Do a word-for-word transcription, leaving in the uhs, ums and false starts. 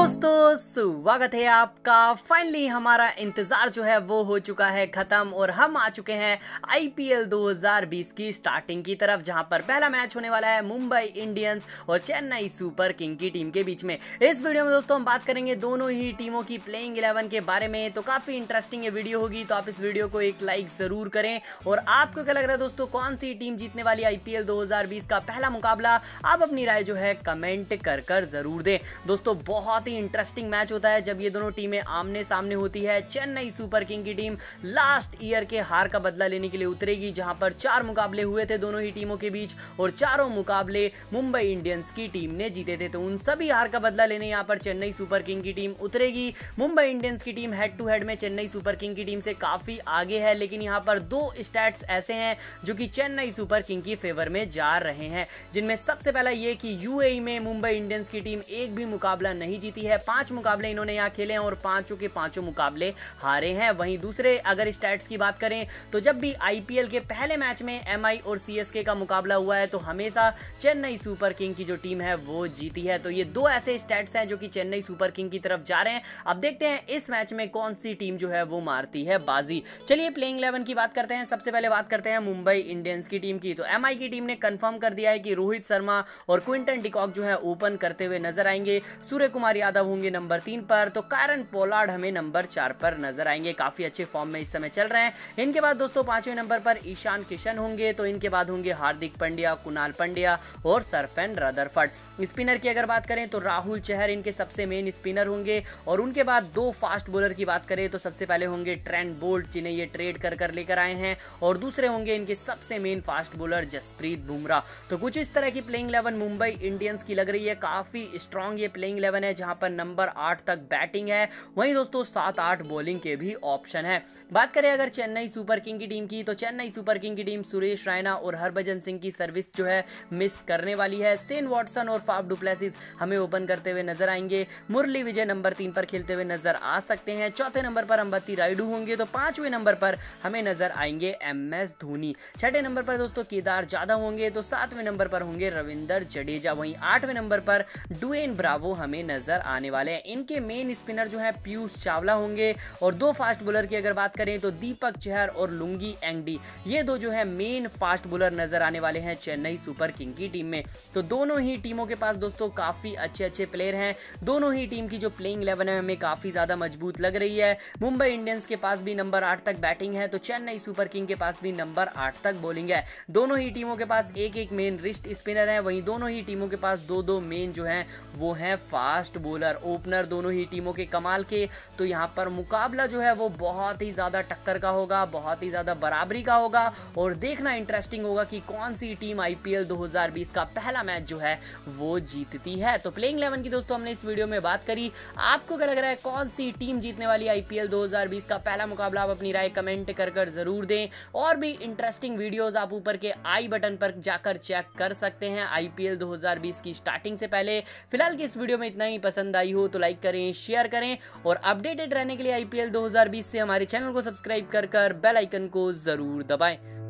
दोस्तों स्वागत है आपका। फाइनली हमारा इंतजार जो है वो हो चुका है खत्म और हम आ चुके हैं आईपीएल दो हज़ार बीस की स्टार्टिंग की तरफ, जहां पर पहला मैच होने वाला है मुंबई इंडियंस और चेन्नई सुपर किंग की टीम के बीच में। इस वीडियो में दोस्तों हम बात करेंगे दोनों ही टीमों की प्लेइंग इलेवन के बारे में, तो काफी इंटरेस्टिंग ये वीडियो होगी, तो आप इस वीडियो को एक लाइक जरूर करें। और आपको क्या लग रहा है दोस्तों, कौन सी टीम जीतने वाली आईपीएल दो हज़ार बीस का पहला मुकाबला? आप अपनी राय जो है कमेंट कर कर जरूर दें। दोस्तों बहुत ही इंटरेस्टिंग मैच होता है जब ये दोनों टीमें आमने सामने होती है। चेन्नई सुपर किंग की टीम लास्ट ईयर के हार का बदला लेने के लिए उतरेगी, जहां पर चार मुकाबले हुए थे दोनों ही टीमों के बीच और चारों मुकाबले मुंबई इंडियंस की टीम ने जीते थे। तो उन सभी हार का बदला लेने यहां पर चेन्नई सुपर किंग की टीम उतरेगी। मुंबई इंडियंस की टीम हेड टू हेड में चेन्नई सुपर किंग की टीम से काफी आगे है, लेकिन यहां पर दो स्टैट्स ऐसे हैं जो कि चेन्नई सुपर किंग की फेवर में जा रहे हैं, जिनमें सबसे पहला ये कि यूएई में मुंबई इंडियंस की टीम एक भी मुकाबला नहीं जीती है। पांच मुकाबले इन्होंने यहां खेले हैं और पांचों के पांचों मुकाबले हारे हैं। वहीं दूसरे अगर स्टैट्स की बात करें तो जब भी आईपीएल के पहले मैच में एमआई और सीएसके का मुकाबला हुआ है तो हमेशा चेन्नई सुपर किंग की जो टीम है वो जीती है। तो ये दो ऐसे स्टैट्स हैं जो कि चेन्नई सुपर किंग की तरफ जा रहे हैं। अब देखते हैं इस मैच में कौन सी टीम जो है वो मारती है बाजी। चलिए प्लेइंग इलेवन की बात करते हैं। सबसे पहले बात करते हैं मुंबई इंडियंस की टीम की। तो एमआई की टीम ने कंफर्म कर दिया है कि रोहित शर्मा और क्विंटन डिकॉक जो है ओपन करते हुए नजर आएंगे। सूर्य कुमार यादव होंगे नंबर तीन पर, तो कायरन पोलार्ड हमें नंबर चार पर नजर आएंगे। काफी अच्छे फॉर्म में इस समय चल रहे हैं। इनके बाद दोस्तों पांचवें नंबर पर ईशान किशन होंगे, तो इनके बाद होंगे हार्दिक पांड्या, कुणाल पांड्या और सरफेन रदरफर्ड। स्पिनर की अगर बात करें तो राहुल चहर इनके सबसे मेन स्पिनर होंगे। और उनके बाद दो फास्ट बॉलर की बात करें तो सबसे पहले होंगे ट्रेंट बोल्ट, जिन्हें ये ट्रेड कर कर लेकर आए हैं, और दूसरे होंगे इनके सबसे main fast bowler Jasprit Bumrah. तो कुछ इस तरह की प्लेइंग इलेवन मुंबई इंडियंस की लग रही है। काफी स्ट्रॉन्ग ये प्लेइंग इलेवन है, जहां पर नंबर आठ तक बैटिंग है, वहीं दोस्तों सात आठ बॉलिंग के भी ऑप्शन है। बात करें अगर चेन्नई सुपर किंग की टीम की, तो चेन्नई सुपर किंग की टीम सुरेश रैना और हरभजन सिंह की सर्विस जो है मिस करने वाली है। शेन वॉटसन और फाफ डु प्लेसिस हमें ओपन करते हुए नजर आएंगे। मुरली विजय नंबर तीन पर खेलते हुए नजर आ सकते हैं। चौथे नंबर पर अंबती रायडू होंगे, तो पांचवें नंबर पर हमें नजर आएंगे एम एस धोनी। छठे नंबर पर दोस्तों केदार जाधव होंगे, तो सातवें नंबर पर होंगे रविंदर जडेजा। वहीं आठवें नंबर पर डुएन ब्रावो हमें नजर आने वाले हैं। इनके मेन स्पिनर जो है पीयूष चावला होंगे, और दो फास्ट बॉलर की अगर बात करें तो दीपक चहर और लुंगी एंगडी, ये दो जो है मेन फास्ट बॉलर नजर आने वाले हैं चेन्नई सुपर किंग की टीम में। तो दोनों ही टीमों के पास दोस्तों काफी अच्छे अच्छे प्लेयर हैं। दोनों ही टीम की जो प्लेइंग इलेवन है हमें काफी ज्यादा मजबूत लग रही है। मुंबई इंडियंस के पास भी नंबर आठ तक बैटिंग है, तो चेन्नई सुपर किंग के पास भी नंबर आठ तक बॉलिंग है। दोनों ही टीमों के पास एक एक मेन रिस्ट स्पिनर है, वहीं दोनों ही टीमों के पास दो दो मेन जो है वो है फास्ट बॉलर। ओपनर दोनों ही टीमों के कमाल के, तो यहाँ पर मुकाबला जो है वो बहुत ही ज्यादा टक्कर का होगा, बहुत ही ज्यादा बराबरी का होगा, और देखना इंटरेस्टिंग होगा कि कौन सी टीम आईपीएल दो हज़ार बीस का पहला मैच जो है वो जीतती है। तो प्लेइंग इलेवन की दोस्तों हमने इस वीडियो में बात करी। आपको क्या लग रहा है, कौन सी टीम जीतने वाली आईपीएल दो हज़ार बीस का पहला मुकाबला? आप अपनी राय कमेंट कर कर जरूर दें। और भी इंटरेस्टिंग वीडियोस आप ऊपर के आई बटन पर जाकर चेक कर सकते हैं आईपीएल दो हज़ार बीस की स्टार्टिंग से पहले। फिलहाल की इस वीडियो में इतना ही। पसंद आई हो तो लाइक करें, शेयर करें, और अपडेटेड रहने के लिए आईपीएल दो हज़ार बीस से हमारे चैनल को सब्सक्राइब कर कर बेल आइकन को जरूर दबाएं।